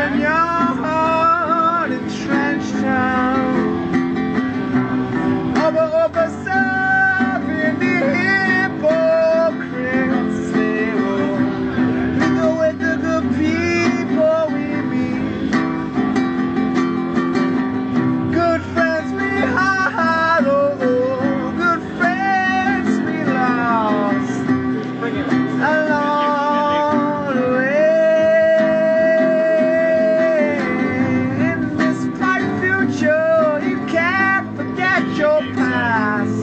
when your heart entrenched down over serving the hypocrites. We go with the good people we meet, good friends we had, good friends we lost along the way. In this bright future, you can't forget your past,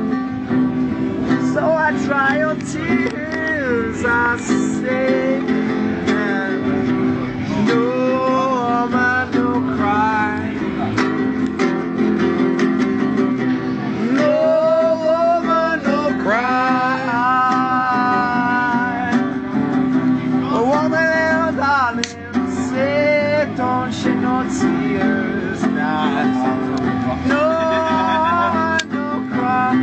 so I dry your tears, I say, and no man, no cry. No woman, no cry. A woman, darling, say, don't shed no tears now. No woman, no cry.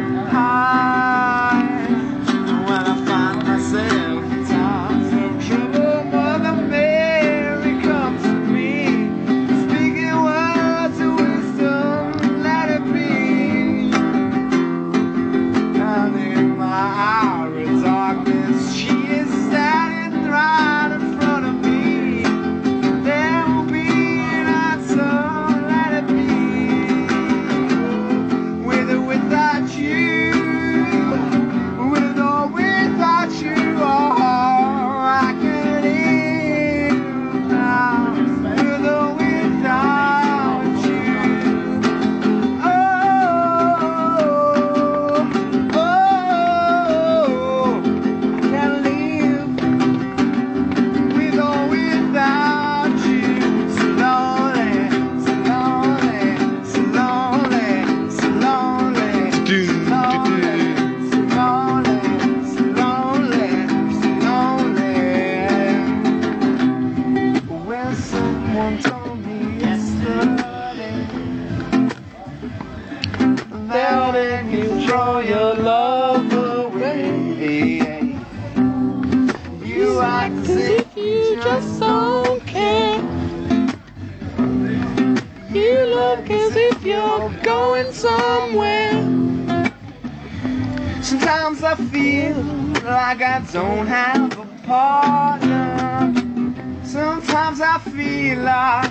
When I find myself in times of trouble, Mother Mary comes to me, speaking words of wisdom, let it be. And in my hour of darkness, she is standing right in front of me. There will be an answer, let it be. With or without you, with or without you, oh, I can live now. With or without you, oh, I can live. With or without you, so lonely, so lonely, so lonely, so lonely, so lonely, so lonely, so lonely, so lonely. When someone told me yesterday that they can throw your love away, you act as if you just don't care. You look as if you're going somewhere. Sometimes I feel like I don't have a partner. Sometimes I feel like